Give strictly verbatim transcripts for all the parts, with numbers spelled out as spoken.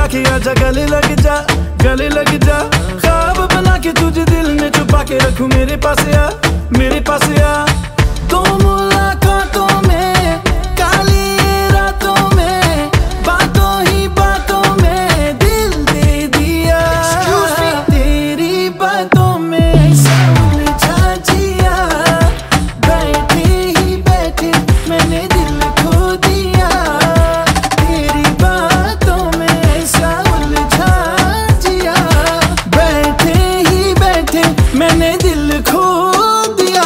लगा के आजा गले लग जा, गले लग जा। ख्वाब बना के तुझे दिल में छुपा के रखूं, मेरे पास आ, मेरे पास आ। दो मुलाकातों में, काली रातों में, बातों ही बातों में दिल दे दिया। तेरी बातों में उलझा जिया, बैठे ही बैठे मैंने दिल खो दिया। तेरी बातों में ऐसा उलझा जिया, बैठे ही बैठे मैंने दिल खो दिया।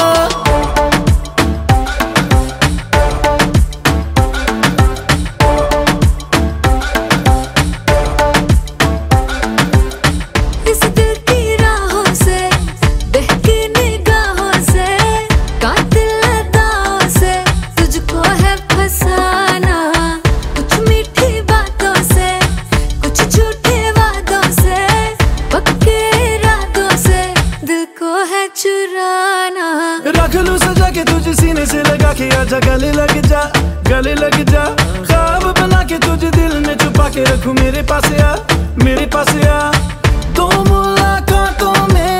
इस दिल की राहों से, बहकी निगाहों से, कातिल अदाओं से तुझको है फसाना। कुछ मीठी बातों से, कुछ झूठे वादों से, पक्के इरादों से दिल को है चुराना। रख लूं सजा के तुझे सीने से लगा के आजा गले लग जा, गले लग जा। ख्वाब बना के तुझे दिल में छुपा के रखूं, मेरे पास आ, मेरे पास आ। दो मुलाकातों में